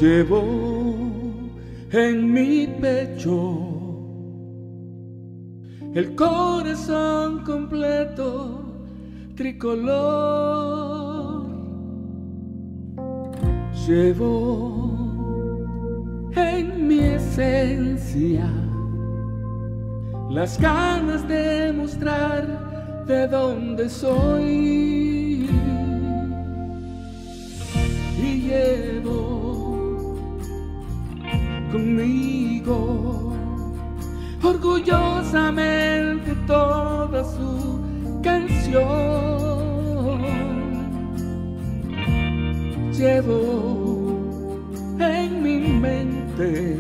Llevo en mi pecho el corazón completo tricolor. Llevo en mi esencia las ganas de mostrar de dónde soy, y llevo conmigo orgullosamente toda su canción. Llevo en mi mente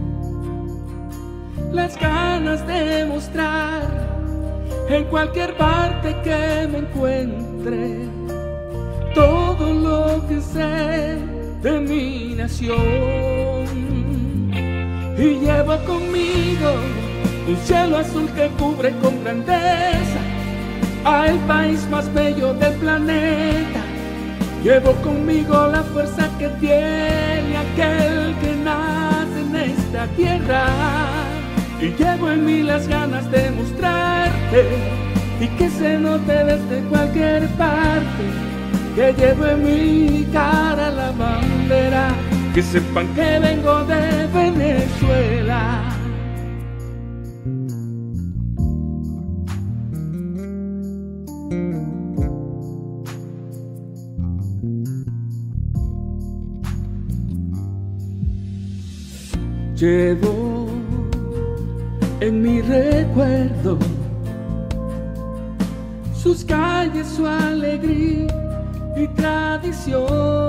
las ganas de mostrar en cualquier parte que me encuentre todo lo que sé de mi nación. Y llevo conmigo un cielo azul que cubre con grandeza al país más bello del planeta. Llevo conmigo la fuerza que tiene aquel que nace en esta tierra. Y llevo en mí las ganas de mostrarte y que se note desde cualquier parte que llevo en mi cara la bandera, que sepan que vengo de Venezuela. Llevo en mi recuerdo sus calles, su alegría y tradición.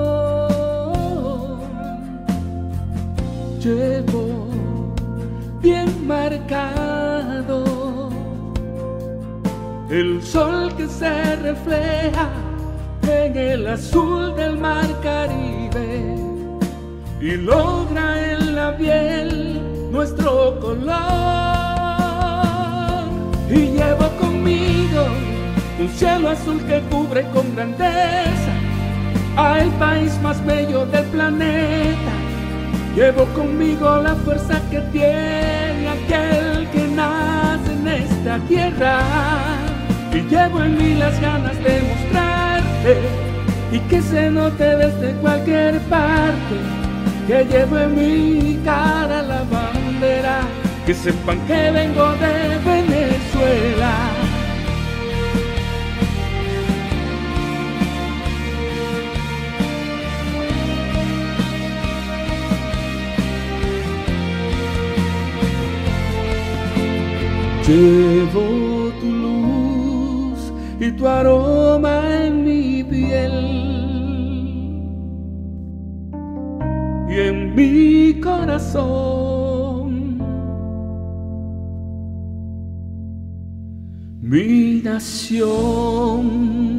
Llevo bien marcado el sol que se refleja en el azul del mar Caribe y logra en la piel nuestro color. Y llevo conmigo un cielo azul que cubre con grandeza al país más bello del planeta. Llevo conmigo la fuerza que tiene aquel que nace en esta tierra. Y llevo en mí las ganas de mostrarte y que se note desde cualquier parte que llevo en mi cara la bandera, que sepan que vengo de Venezuela. Llevo tu luz y tu aroma en mi piel y en mi corazón. Mi nación.